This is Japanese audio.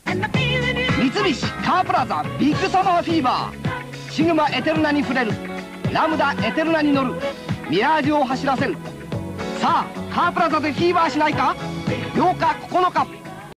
三菱カープラザビッグサマーフィーバー。シグマエテルナに触れる、ラムダエテルナに乗る、ミラージュを走らせる。さあカープラザでフィーバーしないか。8日9日